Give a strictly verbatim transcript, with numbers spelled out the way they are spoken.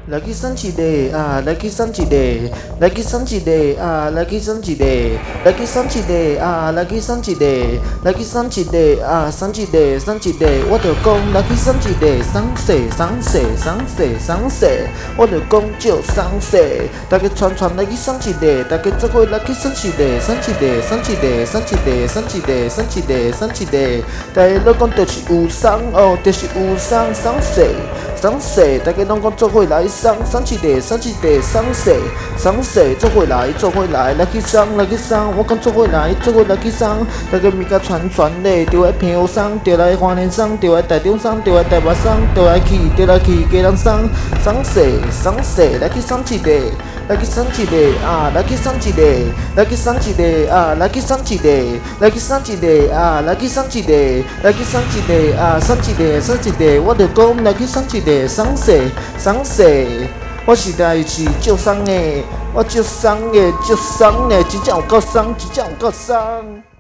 来去生一个啊，来去生一个，来去生一个啊，来去生一个，来去生一个啊，来去生一个，来去生一个啊，生一个生一个，我着讲来去生一个，生势生势生势生势，我着讲就生势，大家串串来去生一个，大家做伙来去生一个，生一个生一个生一个生一个生一个生一个，大家拢讲就是有生哦，就是有生生势。生势，大家拢讲做伙来生，生一个，生一个，生势，生势，做伙来，做伙来，来去生，来去生，我讲做伙来，做伙来去生，大家物甲传传咧，着来平湖生，着来花莲生，着来台中生，着来台北生，着来去，着来去家人生，生势，生势，来去生一个。来去生一个啊，来去生一个，来去生一个啊，来去生一个，来去生一个啊，来去生一个，来去生一个啊，生一个，生一个，我着讲来去生一个，生势，生势，我实在是足生的，我足生的，足生的，真正有够生，真正有够生。